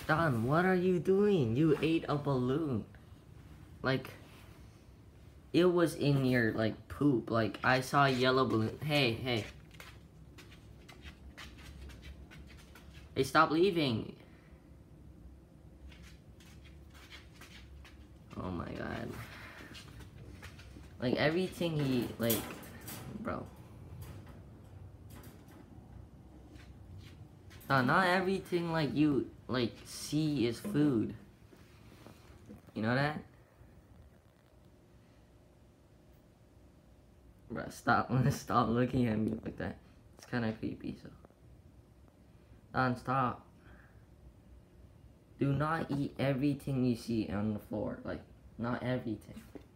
Don, what are you doing? You ate a balloon. Like, it was in your, like, poop. Like, I saw a yellow balloon. Hey, hey. Hey, stop leaving. Oh my god. Like, everything he, like, bro. Not everything, like, you, like, see is food. You know that? Bro, stop looking at me like that. It's kind of creepy, so. Don, stop. Do not eat everything you see on the floor. Like, not everything.